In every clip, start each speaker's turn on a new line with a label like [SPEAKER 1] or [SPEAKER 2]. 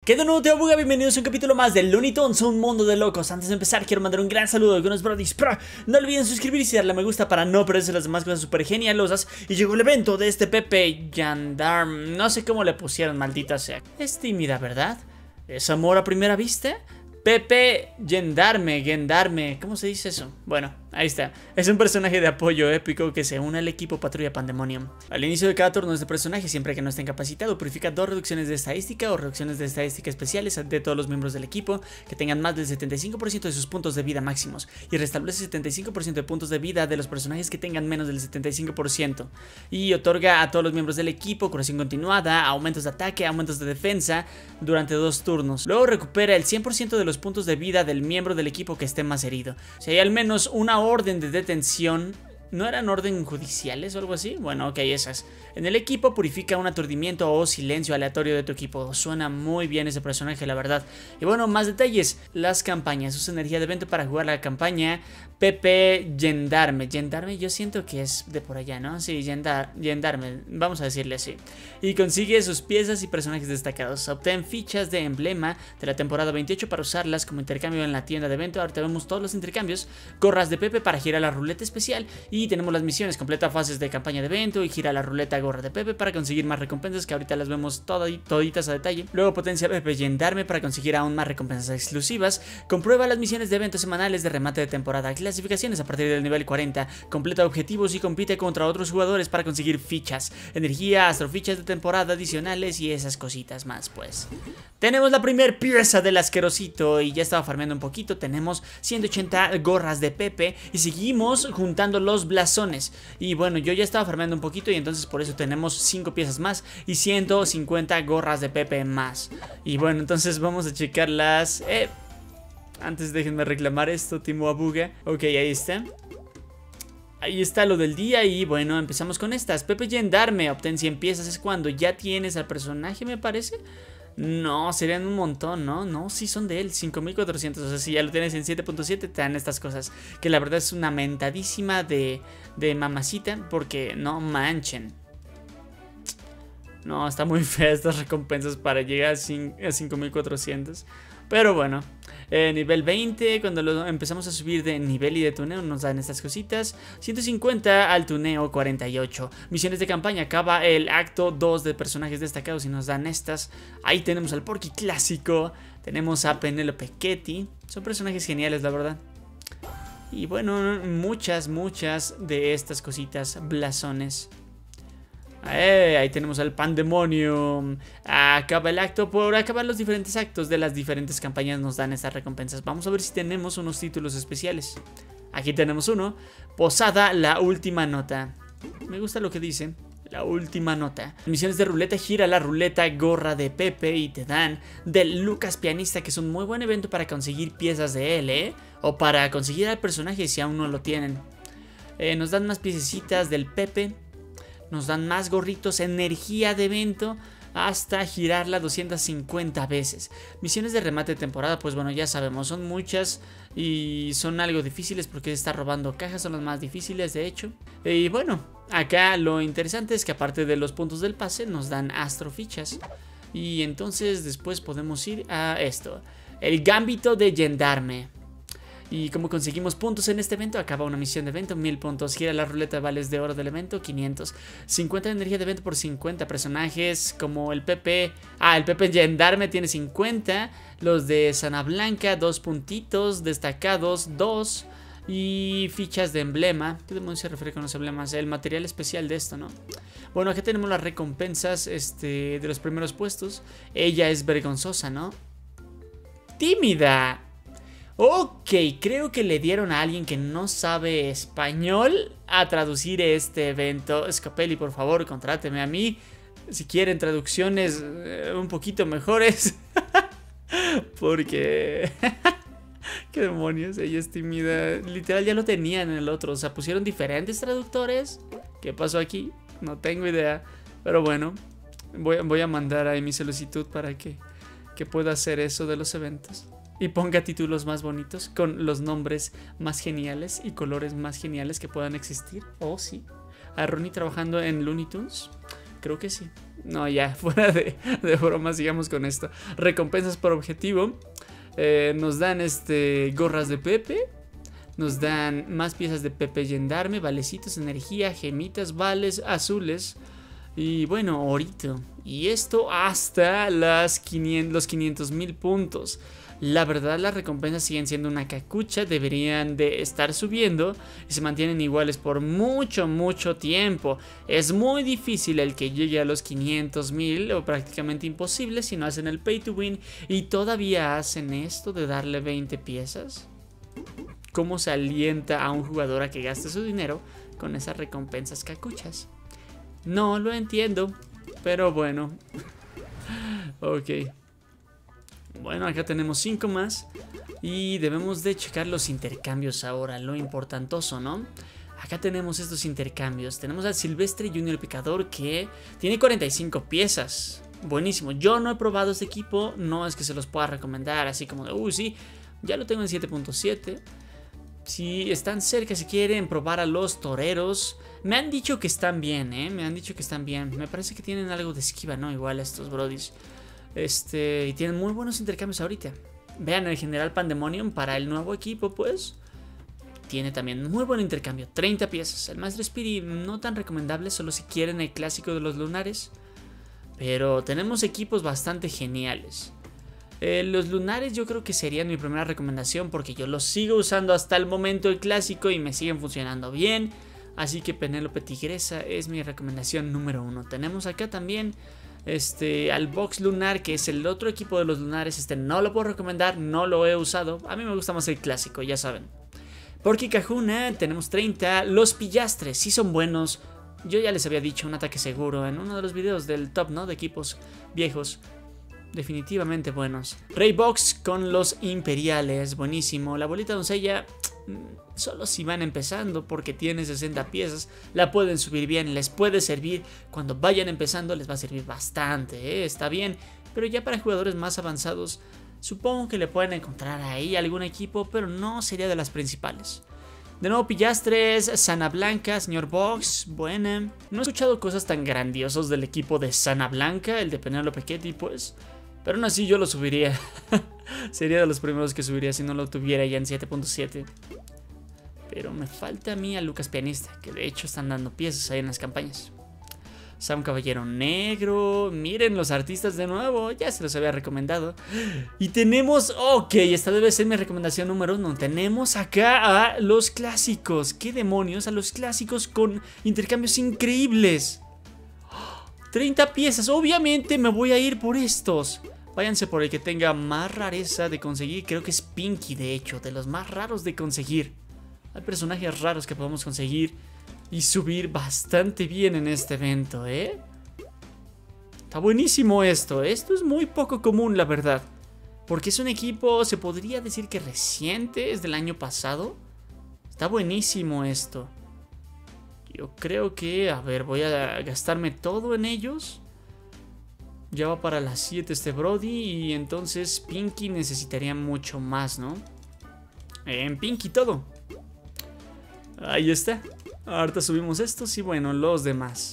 [SPEAKER 1] ¿Qué de nuevo, Teo Buga? Bienvenidos a un capítulo más de Looney Tunes, un mundo de locos. Antes de empezar, quiero mandar un gran saludo a algunos brodis. No olviden suscribirse y darle a me gusta para no perderse las demás cosas super genialosas. Y llegó el evento de este Pepe Gendarme. No sé cómo le pusieron, maldita sea. Es tímida, ¿verdad? ¿Es amor a primera vista? Pepe Gendarme, ¿cómo se dice eso? Bueno, ahí está. Es un personaje de apoyo épico que se une al equipo Patrulla Pandemonium. Al inicio de cada turno, este personaje, siempre que no esté incapacitado, purifica 2 reducciones de estadística o reducciones de estadística especiales de todos los miembros del equipo que tengan más del 75% de sus puntos de vida máximos, y restablece 75% de puntos de vida de los personajes que tengan menos del 75%. Y otorga a todos los miembros del equipo curación continuada, aumentos de ataque, aumentos de defensa durante 2 turnos. Luego recupera el 100% de los puntos de vida del miembro del equipo que esté más herido. Si hay al menos una orden de detención, ¿no eran orden judiciales o algo así? Bueno, ok, esas. En el equipo purifica un aturdimiento o silencio aleatorio de tu equipo. Suena muy bien ese personaje, la verdad. Y bueno, más detalles. Las campañas. Usa energía de evento para jugar la campaña Pepe Gendarme. Gendarme yo siento que es de por allá, ¿no? Sí, Gendarme. Vamos a decirle así. Y consigue sus piezas y personajes destacados. Obtén fichas de emblema de la temporada 28 para usarlas como intercambio en la tienda de evento. Ahorita vemos todos los intercambios. Gorras de Pepe para girar la ruleta especial. Y tenemos las misiones, completa fases de campaña de evento y gira la ruleta gorra de Pepe para conseguir más recompensas, que ahorita las vemos toditas a detalle. Luego potencia Pepe Gendarme para conseguir aún más recompensas exclusivas. Comprueba las misiones de eventos semanales de remate de temporada. Clasificaciones a partir del nivel 40. Completa objetivos y compite contra otros jugadores para conseguir fichas, energía, astrofichas de temporada adicionales y esas cositas más, pues. Tenemos la primer pieza del asquerosito y ya estaba farmeando un poquito. Tenemos 180 gorras de Pepe y seguimos juntando los blasones. Y bueno, yo ya estaba farmeando un poquito y entonces por eso tenemos 5 piezas más y 150 gorras de Pepe más. Y bueno, entonces vamos a checarlas. Antes déjenme reclamar esto, Timo Abuga. Ok, ahí está. Ahí está lo del día y bueno, empezamos con estas. Pepe Gendarme, obtén 100 piezas. Es cuando ya tienes al personaje, me parece. No, serían un montón, ¿no? No, sí son de él, 5400. O sea, si ya lo tienes en 7.7 te dan estas cosas, que la verdad es una mentadísima de mamacita, porque no manchen. No, está muy fea estas recompensas para llegar a 5400. Pero bueno, nivel 20, cuando lo empezamos a subir de nivel y de tuneo nos dan estas cositas. 150 al tuneo 48. Misiones de campaña, acaba el acto 2 de personajes destacados y nos dan estas. Ahí tenemos al Porky clásico, tenemos a Penelope Ketty. Son personajes geniales, la verdad. Y bueno, muchas de estas cositas blasones. Ahí tenemos al Pandemonium. Acaba el acto. Por acabar los diferentes actos de las diferentes campañas nos dan estas recompensas. Vamos a ver si tenemos unos títulos especiales. Aquí tenemos uno. Posada, la última nota. Me gusta lo que dice. La última nota. Misiones de ruleta, gira la ruleta gorra de Pepe y te dan del Lucas Pianista, que es un muy buen evento para conseguir piezas de él, o para conseguir al personaje si aún no lo tienen. Nos dan más piececitas del Pepe. Nos dan más gorritos, energía de evento, hasta girarla 250 veces. Misiones de remate de temporada, pues bueno, ya sabemos, son muchas y son algo difíciles porque está robando cajas, son las más difíciles de hecho. Y bueno, acá lo interesante es que aparte de los puntos del pase nos dan astrofichas. Y entonces después podemos ir a esto, el Gambito de Gendarme. Y como conseguimos puntos en este evento, acaba una misión de evento, 1000 puntos. Gira la ruleta de vales de oro del evento, 500. 50 de energía de evento por 50 personajes como el Pepe. El Pepe Gendarme tiene 50. Los de Sana Blanca, 2 puntitos. Destacados, 2. Y fichas de emblema. ¿Qué demonios se refiere con los emblemas? El material especial de esto, ¿no? Bueno, aquí tenemos las recompensas de los primeros puestos. Ella es vergonzosa, ¿no? Tímida. Ok, creo que le dieron a alguien que no sabe español a traducir este evento. Scapelli, por favor, contráteme a mí. Si quieren traducciones un poquito mejores. Porque... ¿Qué demonios? Ella es tímida. Literal ya lo tenían en el otro. O sea, pusieron diferentes traductores. ¿Qué pasó aquí? No tengo idea. Pero bueno, voy a mandar ahí mi solicitud para que pueda hacer eso de los eventos. Y ponga títulos más bonitos, con los nombres más geniales y colores más geniales que puedan existir. Oh, sí. A Ronnie trabajando en Looney Tunes. Creo que sí. No, ya, fuera de broma, sigamos con esto. Recompensas por objetivo. Nos dan gorras de Pepe. Nos dan más piezas de Pepe Gendarme, valecitos, energía, gemitas, vales azules. Y bueno, orito. Y esto hasta los 500.000 puntos. La verdad, las recompensas siguen siendo una cacucha. Deberían de estar subiendo y se mantienen iguales por mucho tiempo. Es muy difícil el que llegue a los 500.000, o prácticamente imposible si no hacen el pay to win. Y todavía hacen esto de darle 20 piezas. ¿Cómo se alienta a un jugador a que gaste su dinero con esas recompensas cacuchas? No lo entiendo, pero bueno. Ok. Bueno, acá tenemos 5 más. Y debemos de checar los intercambios ahora, lo importantoso, ¿no? Acá tenemos estos intercambios. Tenemos al Silvestre Junior Picador, que tiene 45 piezas. Buenísimo. Yo no he probado este equipo. No es que se los pueda recomendar así como de, sí, ya lo tengo en 7.7. Si están cerca, si quieren probar a los toreros, me han dicho que están bien, me han dicho que están bien. Me parece que tienen algo de esquiva, ¿no? Igual estos brodis. Y tienen muy buenos intercambios ahorita. Vean, el General Pandemonium para el nuevo equipo, pues tiene también muy buen intercambio, 30 piezas. El Maestro Spirit no tan recomendable, solo si quieren el clásico de los lunares. Pero tenemos equipos bastante geniales. Los lunares yo creo que serían mi primera recomendación, porque yo los sigo usando hasta el momento el clásico y me siguen funcionando bien. Así que Penélope Tigresa es mi recomendación número 1. Tenemos acá también al Box Lunar, que es el otro equipo de los lunares. No lo puedo recomendar, no lo he usado. A mí me gusta más el clásico, ya saben. Porky Cajuna, tenemos 30. Los Pillastres, sí son buenos. Yo ya les había dicho, un ataque seguro en uno de los videos del top, ¿no? De equipos viejos. Definitivamente buenos. Raybox con los Imperiales, buenísimo. La bolita doncella, solo si van empezando, porque tiene 60 piezas. La pueden subir bien, les puede servir. Cuando vayan empezando les va a servir bastante, está bien. Pero ya para jugadores más avanzados, supongo que le pueden encontrar ahí algún equipo, pero no sería de las principales. De nuevo Pillastres, Sana Blanca, señor Box, buena. No he escuchado cosas tan grandiosas del equipo de Sana Blanca, el de Penélope Ketty, pues. Pero aún así yo lo subiría. Sería de los primeros que subiría si no lo tuviera ya en 7.7. Pero me falta a mí a Lucas Pianista, que de hecho están dando piezas ahí en las campañas. Sam Caballero Negro. Miren los artistas de nuevo. Ya se los había recomendado. Y tenemos... Ok, esta debe ser mi recomendación número 1. Tenemos acá a los clásicos. ¿Qué demonios? A los clásicos con intercambios increíbles. 30 piezas. Obviamente me voy a ir por estos. Váyanse por el que tenga más rareza de conseguir. Creo que es Pinky, de hecho. De los más raros de conseguir. Hay personajes raros que podemos conseguir y subir bastante bien en este evento, Está buenísimo esto. Esto es muy poco común, la verdad. Porque es un equipo, se podría decir que reciente, es del año pasado. Está buenísimo esto. Yo creo que, a ver, voy a gastarme todo en ellos. Ya va para las 7 este Brody. Y entonces Pinky necesitaría mucho más, ¿no? En Pinky todo. Ahí está. Ahorita subimos estos y bueno, los demás.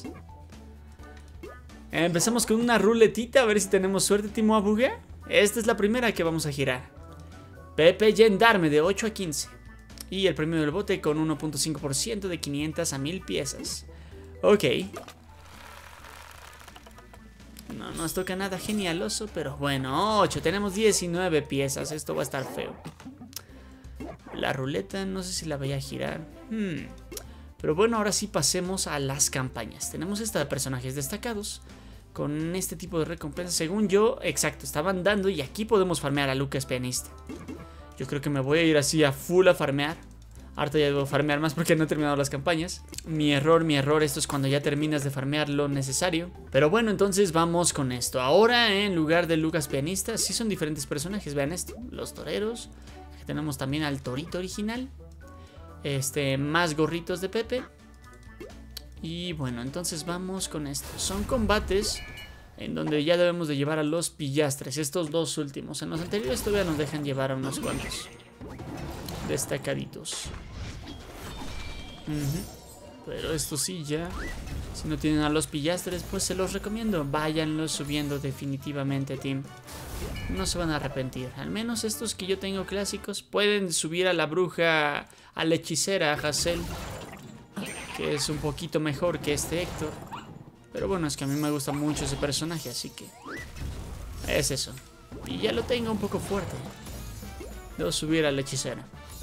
[SPEAKER 1] Empezamos con una ruletita, a ver si tenemos suerte, Timo Abuga. Esta es la primera que vamos a girar. Pepe Gendarme de 8 a 15. Y el premio del bote con 1.5% de 500 a 1000 piezas. Ok. No nos toca nada genialoso, pero bueno, 8. Tenemos 19 piezas, esto va a estar feo. La ruleta no sé si la voy a girar. Pero bueno, ahora sí pasemos a las campañas. Tenemos esta de personajes destacados con este tipo de recompensas. Según yo, exacto, estaban dando y aquí podemos farmear a Lucas Pianista. Yo creo que me voy a ir así a full a farmear. Ahorita ya debo farmear más porque no he terminado las campañas. Mi error, esto es cuando ya terminas de farmear lo necesario. Pero bueno, entonces vamos con esto. Ahora en lugar de Lucas Pianista, sí son diferentes personajes, vean esto. Los toreros. Aquí tenemos también al torito original. Más gorritos de Pepe. Y bueno, entonces vamos con esto. Son combates en donde ya debemos de llevar a los pillastres. Estos dos últimos. En los anteriores todavía nos dejan llevar a unos cuantos destacaditos. Pero esto sí ya, si no tienen a los pillastres, pues se los recomiendo. Váyanlos subiendo definitivamente, team. No se van a arrepentir. Al menos estos que yo tengo clásicos. Pueden subir a la bruja, a la hechicera, a Hazel, que es un poquito mejor que este Héctor. Pero bueno, es que a mí me gusta mucho ese personaje, así que es eso. Y ya lo tengo un poco fuerte. Debo subir a la hechicera.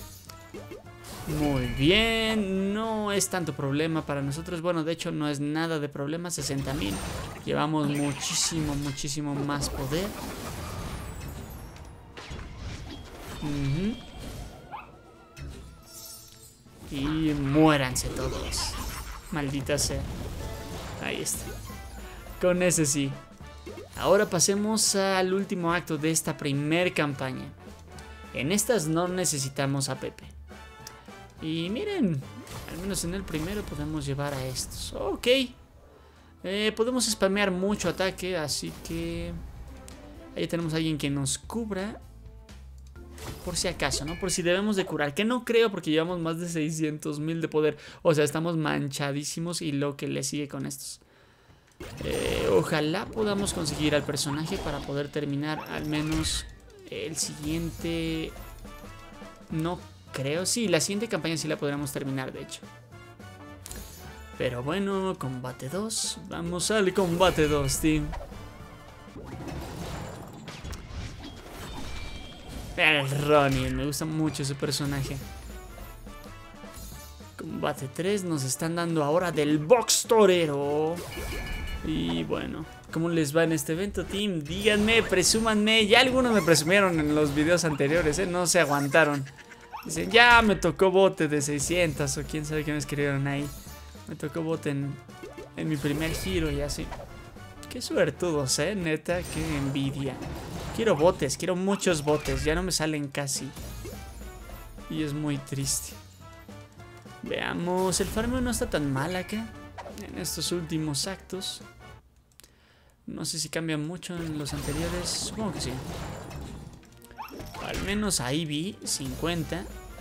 [SPEAKER 1] Muy bien, no es tanto problema para nosotros. Bueno, de hecho no es nada de problema. 60.000. Llevamos muchísimo más poder. Y muéranse todos. Maldita sea. Ahí está. Con ese sí. Ahora pasemos al último acto de esta primer campaña. En estas no necesitamos a Pepe. Y miren, al menos en el primero podemos llevar a estos. Ok. Podemos spamear mucho ataque, así que ahí tenemos a alguien que nos cubra. Por si acaso, ¿no? Por si debemos de curar. Que no creo porque llevamos más de 600.000 de poder. O sea, estamos manchadísimos y lo que le sigue con estos. Ojalá podamos conseguir al personaje para poder terminar al menos el siguiente. No creo, sí, la siguiente campaña sí la podremos terminar, de hecho. Pero bueno, combate 2. Vamos al combate 2, team. El Ronin, me gusta mucho ese personaje. Combate 3, nos están dando ahora del box torero. Y bueno, ¿cómo les va en este evento, team? Díganme, presúmanme. Ya algunos me presumieron en los videos anteriores, no se aguantaron. Dicen, ya me tocó bote de 600 o quién sabe qué me escribieron ahí. Me tocó bote en mi primer giro y así. Qué suertudos, neta, qué envidia. Quiero botes, quiero muchos botes. Ya no me salen casi. Y es muy triste. Veamos, el farmeo no está tan mal acá. En estos últimos actos. No sé si cambia mucho en los anteriores. Supongo que sí. Al menos ahí vi 50.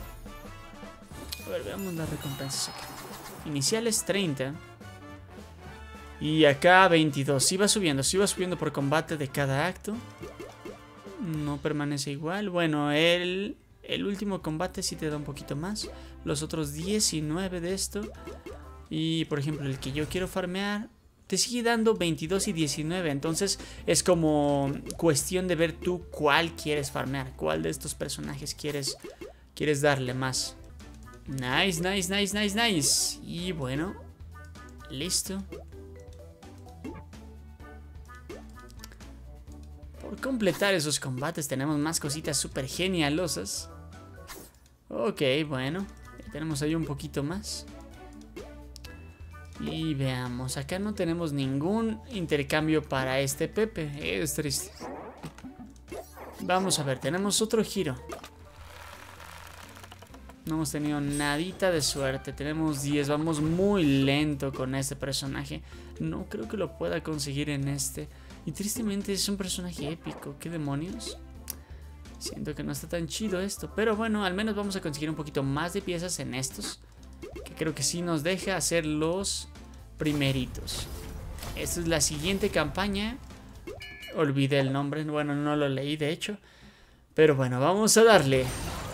[SPEAKER 1] A ver, veamos las recompensas acá. Iniciales 30. Y acá 22. Sí va subiendo por combate de cada acto. No permanece igual. Bueno, el último combate sí te da un poquito más. Los otros 19 de esto. Y por ejemplo, el que yo quiero farmear te sigue dando 22 y 19. Entonces es como cuestión de ver tú cuál quieres farmear. Cuál de estos personajes quieres darle más. Nice. Y bueno, listo. Por completar esos combates tenemos más cositas súper genialosas. Ok, bueno. Tenemos ahí un poquito más. Y veamos, acá no tenemos ningún intercambio para este Pepe. Es triste. Vamos a ver, tenemos otro giro. No hemos tenido nadita de suerte. Tenemos 10, vamos muy lento con este personaje. No creo que lo pueda conseguir en este. Y tristemente es un personaje épico. ¿Qué demonios? Siento que no está tan chido esto. Pero bueno, al menos vamos a conseguir un poquito más de piezas en estos. Que creo que sí nos deja hacer los primeritos. Esta es la siguiente campaña. Olvidé el nombre. Bueno, no lo leí de hecho. Pero bueno, vamos a darle.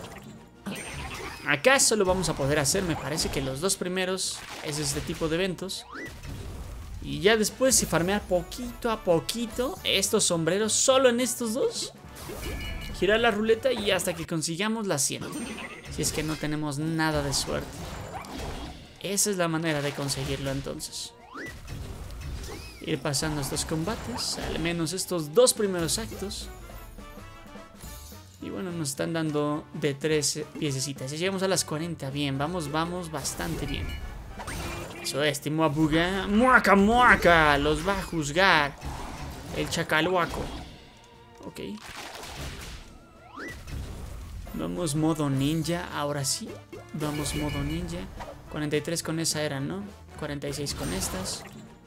[SPEAKER 1] Acá solo vamos a poder hacer, me parece que los dos primeros es este tipo de eventos. Y ya después si farmear poquito a poquito estos sombreros solo en estos dos. Girar la ruleta y hasta que consigamos las 100. Si es que no tenemos nada de suerte. Esa es la manera de conseguirlo entonces. Ir pasando estos combates, al menos estos dos primeros actos. Y bueno, nos están dando de 13 piececitas. Ya llegamos a las 40. Bien, vamos bastante bien. Eso es, Timuabuga. Muaca. Los va a juzgar el chacaluaco. Ok. Vamos modo ninja. Ahora sí. Vamos modo ninja. 43 con esa era, ¿no? 46 con estas.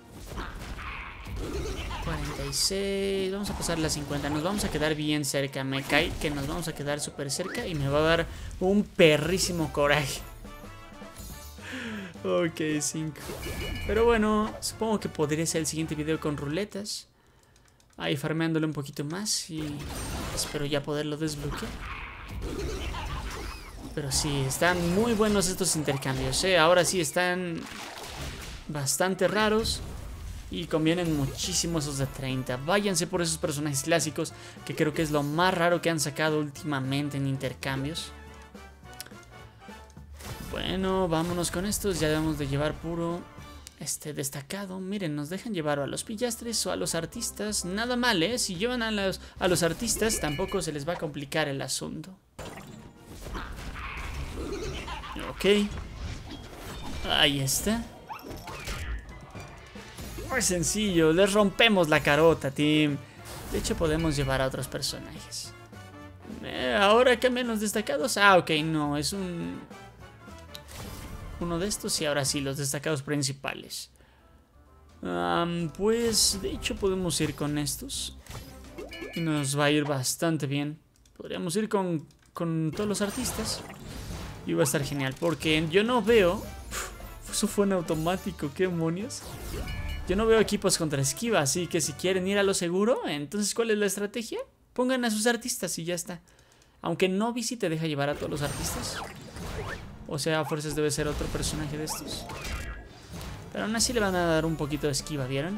[SPEAKER 1] 46, vamos a pasar las 50. Nos vamos a quedar bien cerca. Me cae que nos vamos a quedar súper cerca y me va a dar un perrísimo coraje. Ok, 5. Pero bueno, supongo que podría ser el siguiente video con ruletas. Ahí farmeándole un poquito más y espero ya poderlo desbloquear. Pero sí, están muy buenos estos intercambios, ¿eh? Ahora sí están bastante raros y convienen muchísimo esos de 30. Váyanse por esos personajes clásicos, que creo que es lo más raro que han sacado últimamente en intercambios. Bueno, vámonos con estos. Ya debemos de llevar puro destacado. Miren, nos dejan llevar a los pillastres o a los artistas. Nada mal, ¿eh? Si llevan a los artistas, tampoco se les va a complicar el asunto. Ok. Ahí está. Muy sencillo. Les rompemos la carota, team. De hecho, podemos llevar a otros personajes. Ahora cambian los destacados. Ah, ok, no. Es uno de estos y ahora sí, los destacados principales. Pues de hecho podemos ir con estos. Nos va a ir bastante bien. Podríamos ir con todos los artistas y va a estar genial, porque yo no veo... Eso fue en automático, ¿qué demonios? Yo no veo equipos contra esquiva, así que si quieren ir a lo seguro, entonces ¿cuál es la estrategia? Pongan a sus artistas y ya está. Aunque Novici te deja llevar a todos los artistas. O sea, a fuerzas debe ser otro personaje de estos. Pero aún así le van a dar un poquito de esquiva, ¿vieron?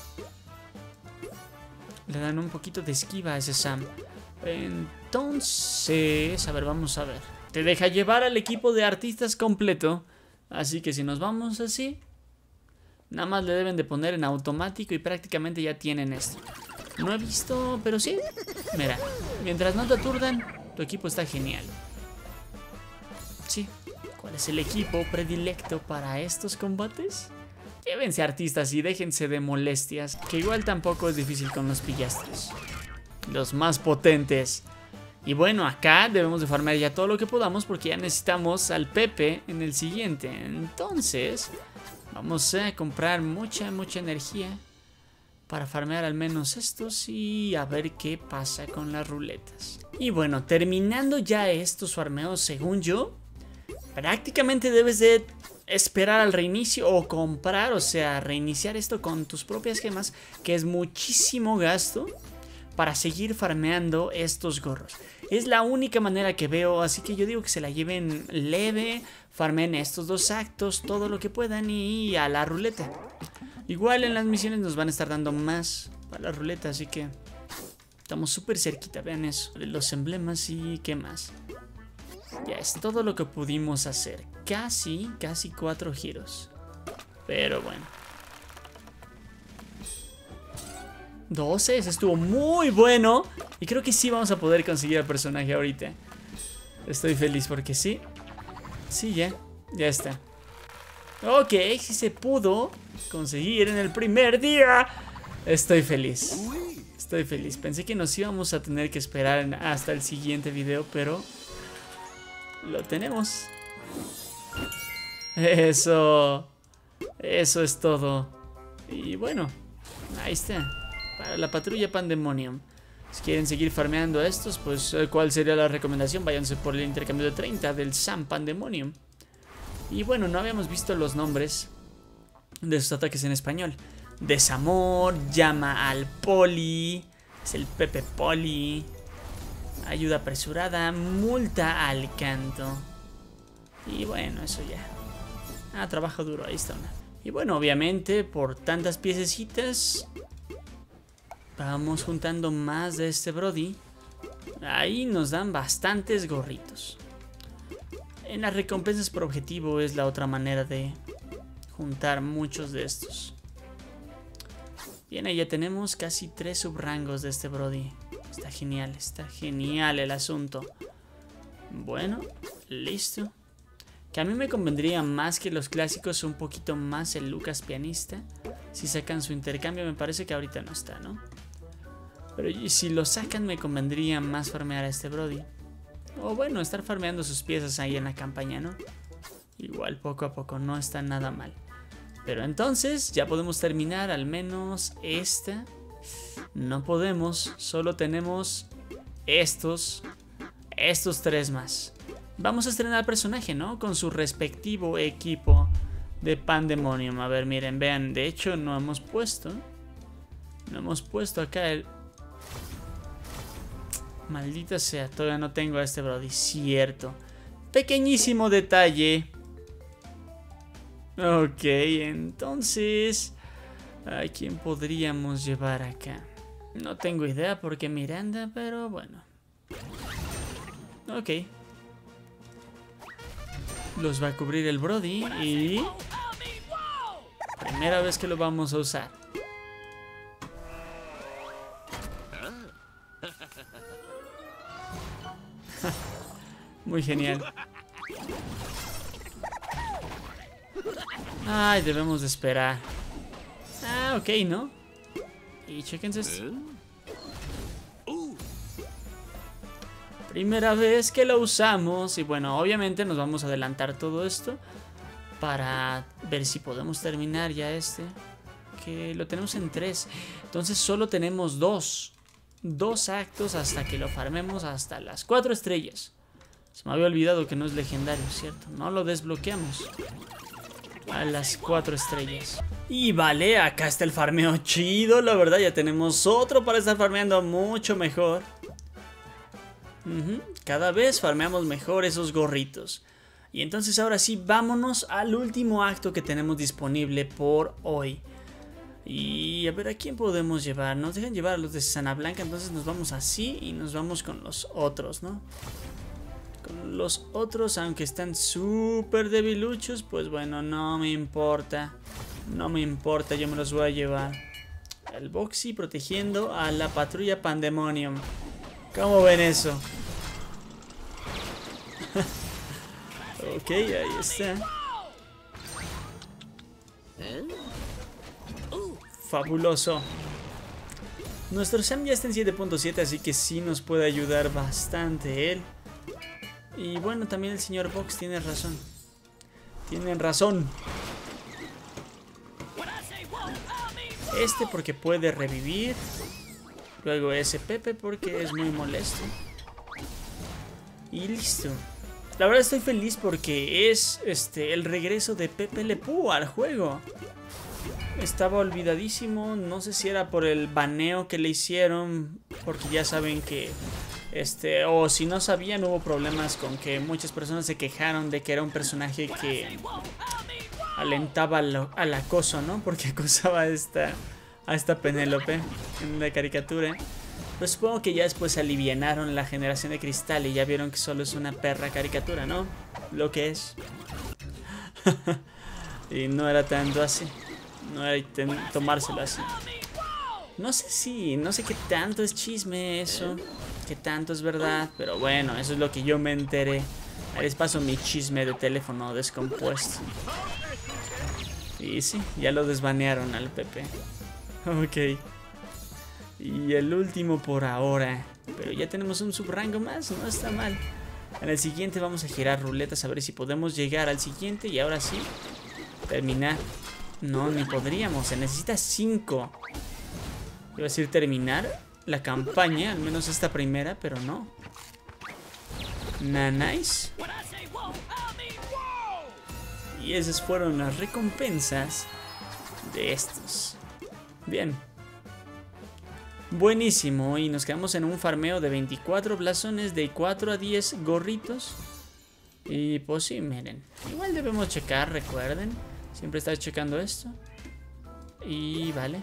[SPEAKER 1] Le dan un poquito de esquiva a ese Sam. Entonces, a ver, vamos a ver. Te deja llevar al equipo de artistas completo. Así que si nos vamos así, nada más le deben de poner en automático y prácticamente ya tienen esto. No he visto, pero sí. Mira, mientras no te aturdan, tu equipo está genial. Sí. ¿Cuál es el equipo predilecto para estos combates? Llévense artistas y déjense de molestias, que igual tampoco es difícil con los pillastres. Los más potentes. Y bueno, acá debemos de farmear ya todo lo que podamos porque ya necesitamos al Pepe en el siguiente. Entonces, vamos a comprar mucha energía para farmear al menos estos y a ver qué pasa con las ruletas. Y bueno, terminando ya estos farmeos, según yo, prácticamente debes de esperar al reinicio o comprar, o sea, reiniciar esto con tus propias gemas, que es muchísimo gasto para seguir farmeando estos gorros. Es la única manera que veo, así que yo digo que se la lleven leve, farmen estos 2 actos, todo lo que puedan y a la ruleta. Igual en las misiones nos van a estar dando más para la ruleta, así que estamos súper cerquita, vean eso, los emblemas y qué más. Ya es todo lo que pudimos hacer. Casi 4 giros. Pero bueno. 12, ese estuvo muy bueno. Y creo que sí vamos a poder conseguir al personaje ahorita. Estoy feliz porque sí. Sí, ya está. Ok, sí se pudo conseguir en el primer día. Estoy feliz. Estoy feliz. Pensé que nos íbamos a tener que esperar hasta el siguiente video, pero... lo tenemos. Eso es todo. Y bueno, ahí está. Para la patrulla Pandemonium. Si quieren seguir farmeando a estos, pues ¿cuál sería la recomendación? Váyanse por el intercambio de 30 del Sam Pandemonium. Y bueno, no habíamos visto los nombres de sus ataques en español. Desamor, llama al poli, es el Pepe Poli. Ayuda apresurada, multa al canto. Y bueno, eso ya. Trabajo duro, ahí está una. Y bueno, obviamente, por tantas piececitas, vamos juntando más de este Brody. Ahí nos dan bastantes gorritos. En las recompensas por objetivo es la otra manera de juntar muchos de estos. Bien, ahí ya tenemos casi 3 subrangos de este Brody. Está genial el asunto. Bueno, listo. Que a mí me convendría más que los clásicos, un poquito más el Lucas Pianista. Si sacan su intercambio, me parece que ahorita no está, ¿no? Pero si lo sacan, me convendría más farmear a este Brody. O bueno, estar farmeando sus piezas ahí en la campaña, ¿no? Igual poco a poco, no está nada mal. Pero entonces ya podemos terminar al menos esta. No podemos, solo tenemos estos 3 más. Vamos a estrenar al personaje, ¿no? Con su respectivo equipo de Pandemonium. A ver, miren, vean. De hecho, no hemos puesto acá el... Maldita sea, todavía no tengo a este Brody. Cierto. Pequeñísimo detalle. Ok, entonces... ¿a quién podríamos llevar acá? No tengo idea porque Miranda, pero bueno. Ok. Los va a cubrir el Brody y... primera vez que lo vamos a usar. Muy genial. Ay, debemos de esperar. Ah, ok, ¿no? Y chequense esto. Primera vez que lo usamos. Y bueno, obviamente nos vamos a adelantar todo esto para ver si podemos terminar ya este. Que lo tenemos en 3. Entonces solo tenemos 2 actos hasta que lo farmemos hasta las 4 estrellas. Se me había olvidado que no es legendario, ¿cierto? No lo desbloqueamos a las 4 estrellas. Y vale, acá está el farmeo chido, la verdad. Ya tenemos otro para estar farmeando mucho mejor. Cada vez farmeamos mejor esos gorritos. Y entonces ahora sí, vámonos al último acto que tenemos disponible por hoy. Y a ver, ¿a quién podemos llevar? Nos dejan llevar a los de Sana Blanca, entonces nos vamos así y nos vamos con los otros, ¿no? Con los otros, aunque están súper debiluchos, pues bueno, no me importa. No me importa, yo me los voy a llevar. El Boxy protegiendo a la patrulla Pandemonium. ¿Cómo ven eso? Ok, ahí está. Fabuloso. Nuestro Sam ya está en 7.7, así que sí nos puede ayudar bastante él. Y bueno, también el señor Box tiene razón. Tienen razón. Este porque puede revivir. Luego ese Pepe porque es muy molesto. Y listo. La verdad estoy feliz porque es el regreso de Pepe Le Pew al juego. Estaba olvidadísimo. No sé si era por el baneo que le hicieron. Porque ya saben que... o si no sabían, hubo problemas con que muchas personas se quejaron de que era un personaje que alentaba al acoso, ¿no? Porque acosaba a esta Penélope en la caricatura. Pero supongo que ya después se alivianaron la generación de cristal y ya vieron que solo es una perra caricatura, ¿no? Lo que es. Y no era tanto así. No era tomárselo así. No sé qué tanto es chisme eso. Qué tanto es verdad. Pero bueno, eso es lo que yo me enteré. Ahí les paso mi chisme de teléfono descompuesto. Y sí, ya lo desbanearon al Pepe. Ok. Y el último por ahora. Pero ya tenemos un subrango más, no está mal. En el siguiente vamos a girar ruletas a ver si podemos llegar al siguiente. Y ahora sí, terminar. No, ni podríamos, se necesita 5. Iba a decir terminar la campaña, al menos esta primera, pero no. Nice. Y esas fueron las recompensas de estos. Bien. Buenísimo, y nos quedamos en un farmeo de 24 blasones, de 4 a 10 gorritos. Y pues sí, miren, igual debemos checar, recuerden. Siempre está checando esto. Y vale.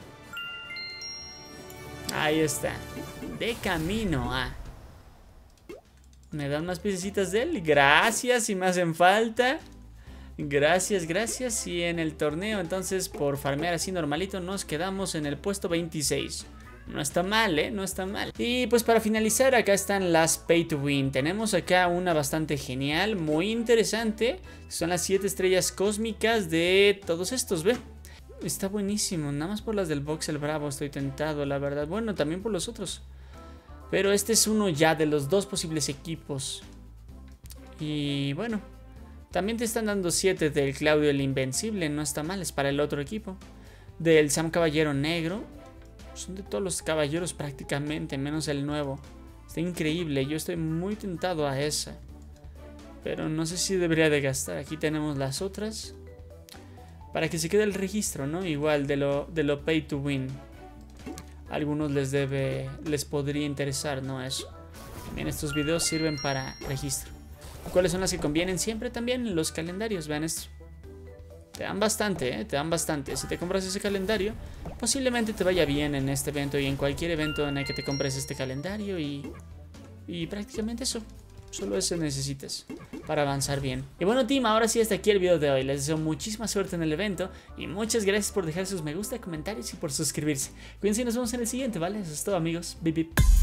[SPEAKER 1] Ahí está. De camino a... ¿Me dan unas piececitas de él? Gracias, si me hacen falta. Gracias, gracias. Y en el torneo, entonces, por farmear así normalito, nos quedamos en el puesto 26. No está mal, ¿eh? No está mal. Y pues para finalizar, acá están las Pay to Win. Tenemos acá una bastante genial, muy interesante. Son las 7 estrellas cósmicas de todos estos, ¿ve? Está buenísimo. Nada más por las del Voxel Bravo estoy tentado, la verdad. Bueno, también por los otros. Pero este es uno ya de los 2 posibles equipos. Y bueno, también te están dando 7 del Claudio el Invencible. No está mal, es para el otro equipo. Del Sam Caballero Negro. Son de todos los caballeros prácticamente, menos el nuevo. Está increíble, yo estoy muy tentado a esa. Pero no sé si debería de gastar. Aquí tenemos las otras. para que se quede el registro, ¿no? Igual de lo pay to win. A algunos les podría interesar, ¿no? Eso. También estos videos sirven para registro. ¿Cuáles son las que convienen? Siempre también los calendarios, vean esto. Te dan bastante, ¿eh? Te dan bastante. Si te compras ese calendario, posiblemente te vaya bien en este evento y en cualquier evento en el que te compres este calendario y prácticamente eso. Solo eso necesitas para avanzar bien. Y bueno, team, ahora sí hasta aquí el video de hoy. Les deseo muchísima suerte en el evento y muchas gracias por dejar sus me gusta, comentarios y por suscribirse. Cuídense y nos vemos en el siguiente, ¿vale? Eso es todo, amigos. Bip, bip.